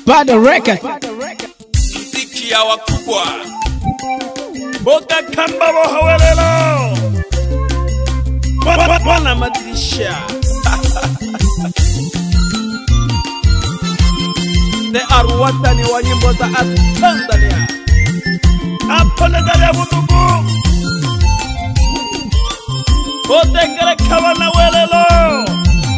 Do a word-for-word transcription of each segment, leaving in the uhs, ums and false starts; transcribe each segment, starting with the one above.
Bad record. Mziki ya wakubwa Boka kamba bohawelelo Wana madirisha Ne arwatani wa nyimbo za Tanzania Apole dale butuku Botekele kawana welelo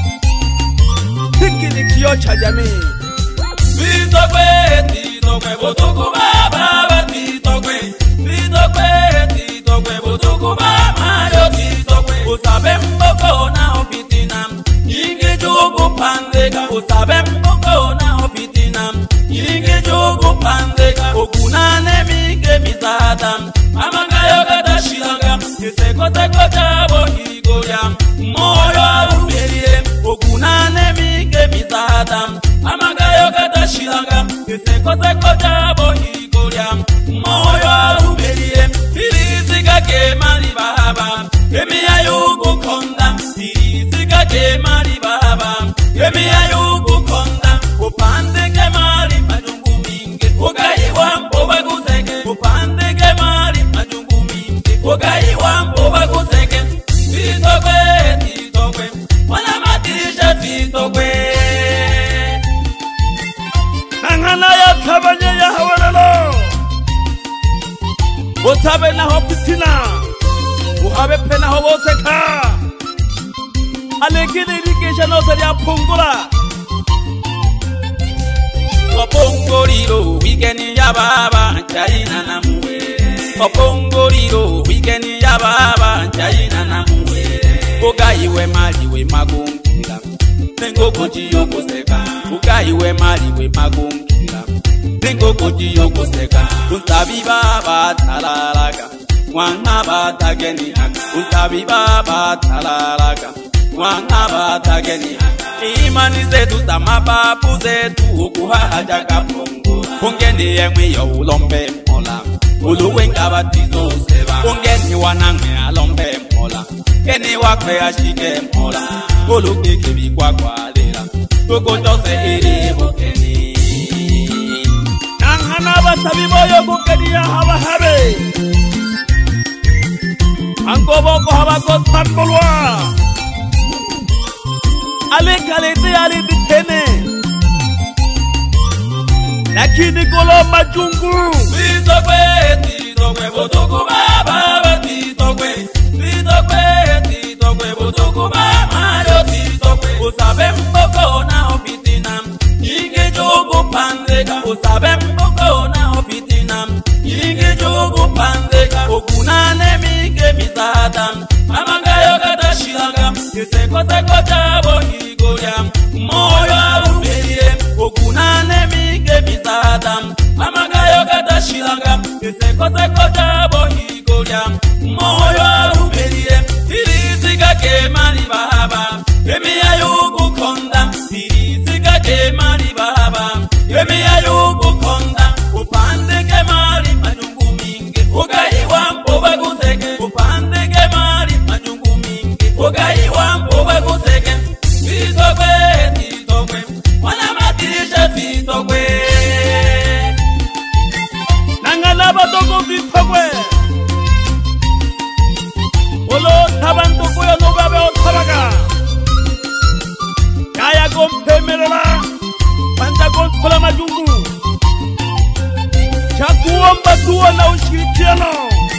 Hiki ni kioo cha jamii Vitokwe, titokwe, butuku baba, titokwe Vitokwe, titokwe, butuku baba, yo titokwe Usabe mboko na opitina Yingi jugu pandeka Usabe mboko na opitina Yingi jugu pandeka Okunane mike misada Amanga yoga da shilanga Iseko teko jabo higoya Moyo arubelie Okunane mike misada Amanga yoga da shilanga Iseko teko jabo higoya Moyo arubelie Filisika ke mali baba Kemi ayugu konda Filisika ke mali baba Kemi ayugu konda Upande ke mali majungu mingi Ugai wampo baguseke Upande ke mali majungu mingi Ugai wampo baguseke Titokwe, titokwe Wana matirisha titokwe Nangana ya kabanye ya hawalalo Utabe na hopitina Uhabe pena hoboseka Alegini rikisha notari ya pungula Opongoriro wikeni ya baba Chaina na muwe Opongoriro wikeni ya baba Chaina na muwe Ugaiwe maliwe magungila Nengo koji yokoseka Ugaiwe maliwe magungila Nengo koji yokoseka Untabi baba talalaka Mwana bata geni Untabi baba talalaka Mwana bata geni Imani zetu za mababu zetu Ukuhaja kapongo Ungeni yemwe ya ulombe mola Uluwenga batizo seba Ungeni wanange alombe mola Keni wakwe ashike mola Ulukiki bikwa kwa lera Tukotose iri mukeni Nangana batabi moyo kukeni ya hawa habe Ango boko hawa kotambulwa Ale kalete ale ditene Lakini kolo majungu Titokwe, titokwe, butuku baba, titokwe Titokwe, titokwe, butuku baba, yo titokwe Usabe mboko na opitina Yingi jugu pandeka Usabe mboko na opitina Yingi jugu pandeka Okunane mike misada Amanga yoga da shilanga Iseko teko jabo higoya Moyo arubelie Okunane mike misada Amanga yoga da shilanga Iseko teko jabo higoya Moyo arubelie Filisika ke mali baba Kemi ayugu konda Filisika ke mali baba Kemi ayugu konda Upande ke mali majungu mingi Ugai wampo baguseke Upande ke mali majungu mingi Ugai wampo baguseke Titokwe, titokwe Wana matirisha titokwe Nangala batoko titokwe Olo tabantoko ya nogabe otabaga Kaya gompe merela Panta gontola majungu Chakuomba tuwa na ushirikiano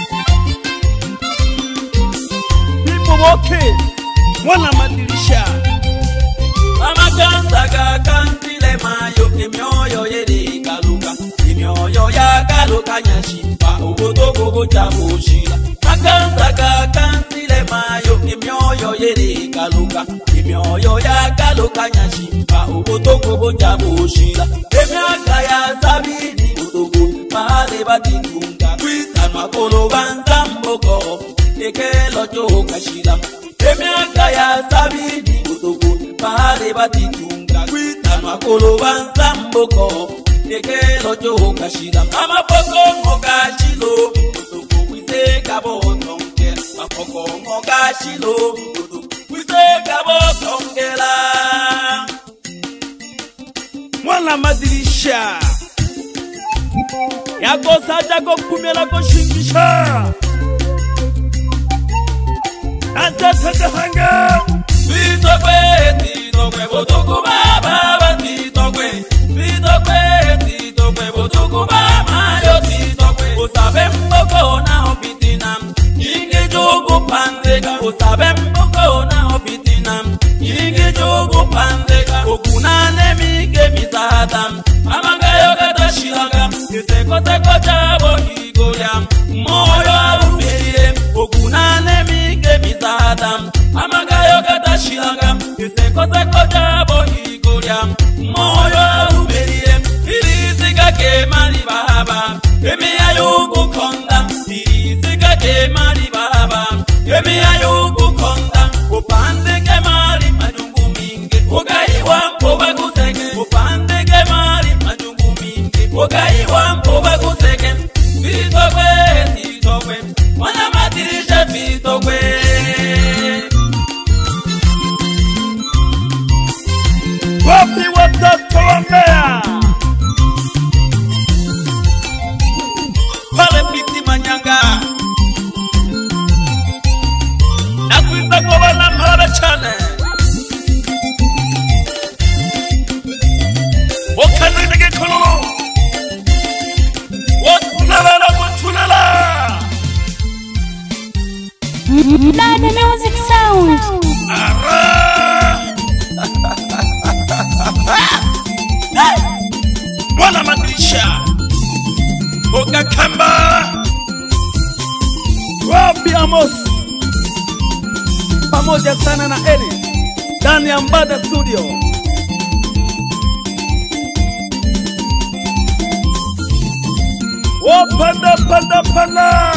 Pipo woke Wana madirisha Amakanza kakantile mayo Kimyoyo yedi kaluka Kimyoyo ya kaluka nyashimpa Ugotogo gochabushila Makanza kakantile mayo Kimyoyo yedi kaluka Kimyoyo ya kaluka nyashimpa Ugotogo gochabushila Emyaka ya sabini Udogo mahali batitunga Kwita makolo banza mboko Ekelo choka shila Emyaka ya sabini Udogo mahali batitunga Kwita makolo banza mboko Ekelo choka shila Amapoko moka shilo Udogo kwiseka botongela Mapoko moka shilo Udogo kwiseka botongela Mwana madirisha Malaysia yako saja ko kumela ko shingisha anta tata hanga bitokwe titokwe botuku baba titokwe bitokwe titokwe botuku baba yo titokwe usabe mboko na opitina inge jogo pandega usabe mboko na opitina inge jogo pandega okunane mige misadam amangayo gata shiraga iseko teko chabo higoya moyo arubiye okunane mige misadam amangayo gata shiraga iseko teko chabo higoya moyo arubiye irizika ke mali baba emi ayugu konda irizika ke mali baba emi ayugu konda upande ke mali majungu mingi ogaiwa mpoba guteke upande ke mali majungu mingi ogaiwa mpoba guteke bitokwe titokwe wana matirisha bitokwe wapi watoto wa Mbeya pale piti manyanga nakuita kwa wana mara chane wakanu nige kololo watunala na watunala Nada Music Sound wana madirisha Okakamba wapi Amos pamoja sana na Eri ndani ya Mbada Studio. Wapanda panda panda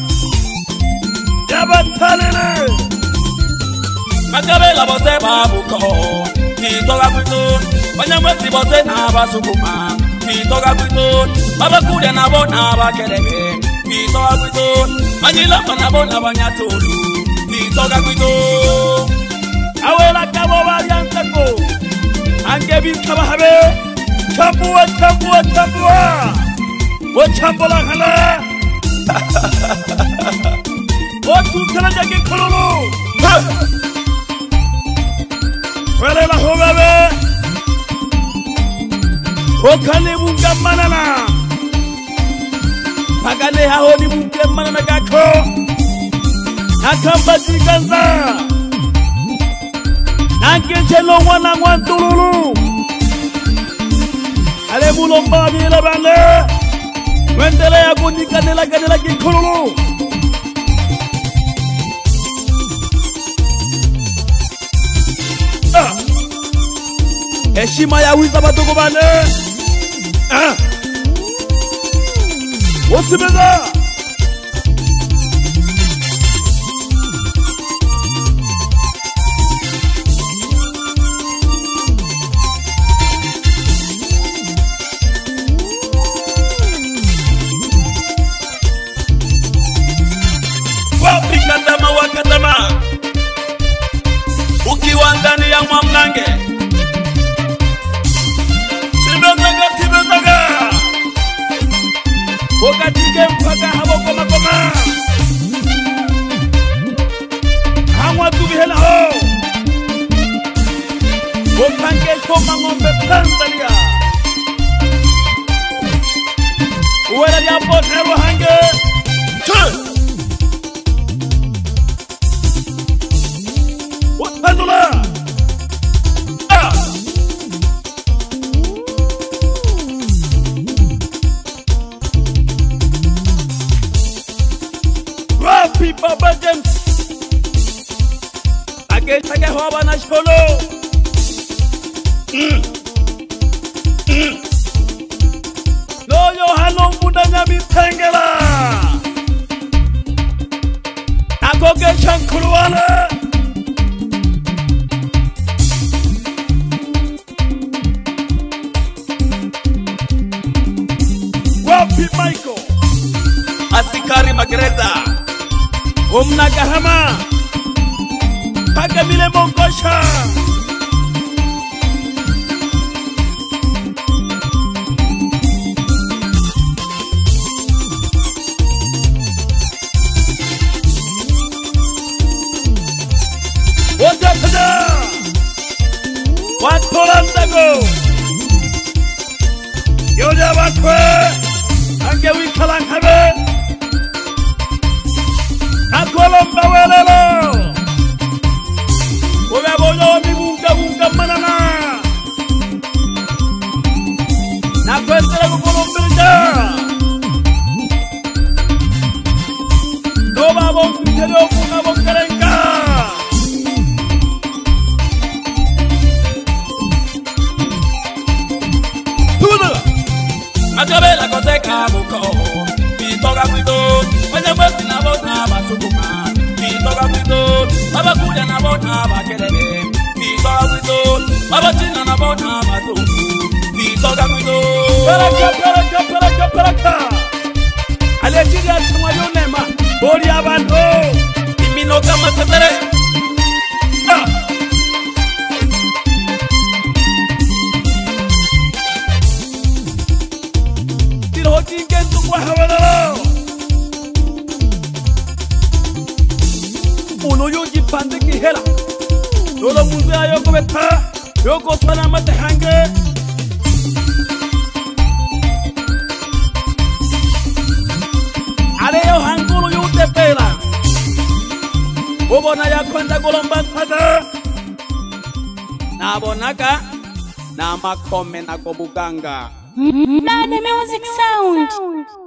yabatalele Makabela bote babuko kitoka kwitu banyamwezi bote nabasukuma kitoka kwitu babakulia nabo nabakelebe kitoka kwitu manyilamba nabo nabanyatulu kitoka kwitu awela kabo baryansako angebi kabahabe chambua chambua chambua wachambula hala watutsana jake kololo wale la hogabe okale bunga manana pagale hao ni bunge manana gako nakamba jiganza nangenjelo wana mwantululu ale mulomba bila bale wendele ya kunika nela kanela kikolulu heshima ya wiza badogo bane ah Osimeza wapi katama wakatama ukiwa ndani ya mwamnange Tibezaga, tibezaga Wakatike mpaka habo koma koma Hangwa tubihela ho Wakange koma ngombe Tanzania Uwela ya potero hange Watandula Ah Rapi Baba James Ake chake hoba na shkolo mm. mm. Loyo halo mbunda nyami tengela Akoke chankuluwane Wapi Michael Asikari Magreta Umna Gahama Pagamile Mongosha Rolando yo ya va a anche wikalan habe a Colomba welelo oya boyo mi bunga bunga manana na kwendele ko Colomba no vamos pero una bonkerenga Macabe la coseca buco, pito gapito, oye pues na bota basukuma, pito gapito, abakuya na bota bakelele, pito gapito, abachina na bota basuku, pito gapito. Peraka peraka peraka peraka. Alejia tumayo nema, bori abando, imino kama tetere. Ah. Uno yuji pande ki hela Lolo muzea yoko beta Yoko sana mate hange Ale yo hangulu yute pela Ubona ya kwenda Colomba pada Na bonaka Na makome na kobuganga Nana Music Sound.